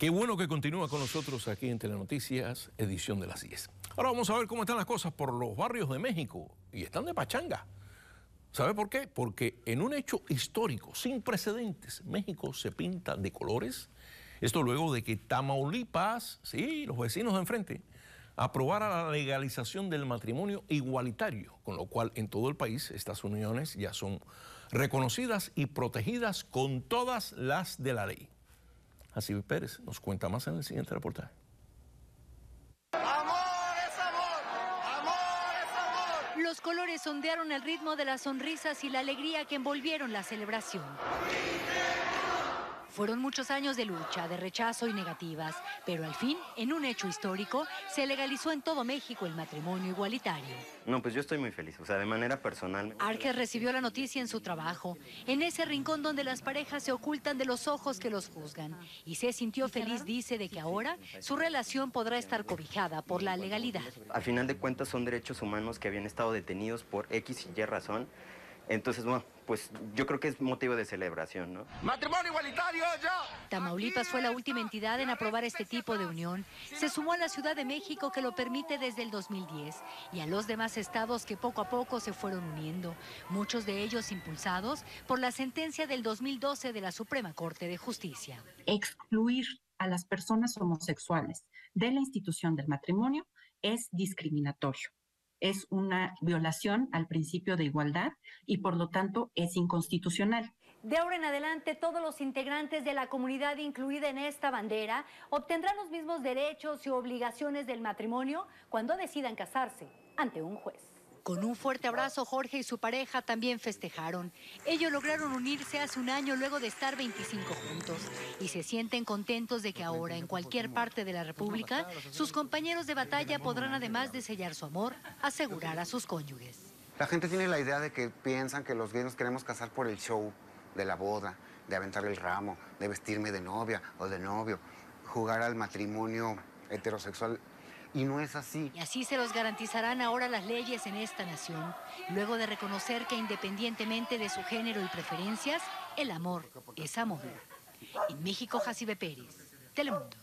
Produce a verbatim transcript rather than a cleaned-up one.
Qué bueno que continúa con nosotros aquí en Telenoticias, edición de las diez. Ahora vamos a ver cómo están las cosas por los barrios de México. Y están de pachanga. ¿Sabe por qué? Porque en un hecho histórico, sin precedentes, México se pinta de colores. Esto luego de que Tamaulipas, sí, los vecinos de enfrente, aprobara la legalización del matrimonio igualitario, con lo cual en todo el país estas uniones ya son reconocidas y protegidas con todas las de la ley. Jacibe Pérez nos cuenta más en el siguiente reportaje. ¡Amor es amor! ¡Amor es amor! Los colores ondearon el ritmo de las sonrisas y la alegría que envolvieron la celebración. Fueron muchos años de lucha, de rechazo y negativas, pero al fin, en un hecho histórico, se legalizó en todo México el matrimonio igualitario. No, pues yo estoy muy feliz, o sea, de manera personal. Arges recibió la noticia en su trabajo, en ese rincón donde las parejas se ocultan de los ojos que los juzgan, y se sintió feliz, dice, de que ahora su relación podrá estar cobijada por la legalidad. Al final de cuentas son derechos humanos que habían estado detenidos por X y Y razón. Entonces, bueno, pues yo creo que es motivo de celebración, ¿no? ¡Matrimonio igualitario ya! Tamaulipas fue la última entidad en aprobar este tipo de unión. Se sumó a la Ciudad de México, que lo permite desde el dos mil diez, y a los demás estados que poco a poco se fueron uniendo, muchos de ellos impulsados por la sentencia del dos mil doce de la Suprema Corte de Justicia. Excluir a las personas homosexuales de la institución del matrimonio es discriminatorio. Es una violación al principio de igualdad y por lo tanto es inconstitucional. De ahora en adelante, todos los integrantes de la comunidad incluida en esta bandera obtendrán los mismos derechos y obligaciones del matrimonio cuando decidan casarse ante un juez. Con un fuerte abrazo, Jorge y su pareja también festejaron. Ellos lograron unirse hace un año luego de estar veinticinco juntos y se sienten contentos de que ahora en cualquier parte de la República sus compañeros de batalla podrán, además de sellar su amor, asegurar a sus cónyuges. La gente tiene la idea de que piensan que los gays nos queremos casar por el show de la boda, de aventar el ramo, de vestirme de novia o de novio, jugar al matrimonio heterosexual. Y no es así. Y así se los garantizarán ahora las leyes en esta nación, luego de reconocer que independientemente de su género y preferencias, el amor es amor. En México, Jacibe Pérez, Telemundo.